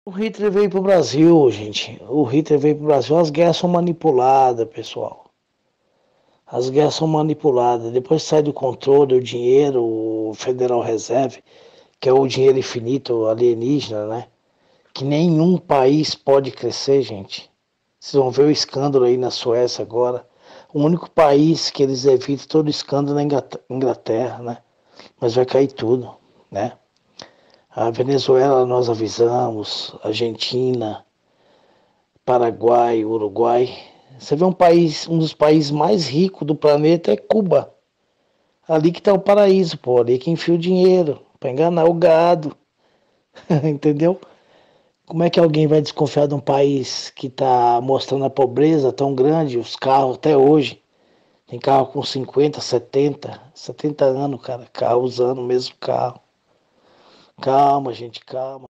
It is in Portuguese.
O Hitler veio pro Brasil, gente. O Hitler veio pro Brasil. As guerras são manipuladas, pessoal. As guerras são manipuladas. Depois sai do controle o dinheiro, o Federal Reserve, que é o dinheiro infinito alienígena, né? Que nenhum país pode crescer, gente. Vocês vão ver o escândalo aí na Suécia agora. O único país que eles evitam todo escândalo é a Inglaterra, né? Mas vai cair tudo, né? A Venezuela nós avisamos, Argentina, Paraguai, Uruguai. Você vê um país, um dos países mais ricos do planeta é Cuba. Ali que tá o paraíso, pô. Ali que enfia o dinheiro para enganar o gado, entendeu? Como é que alguém vai desconfiar de um país que está mostrando a pobreza tão grande, os carros até hoje? Tem carro com 50, 70 anos, cara. Carro usando o mesmo carro. Calma, gente, calma.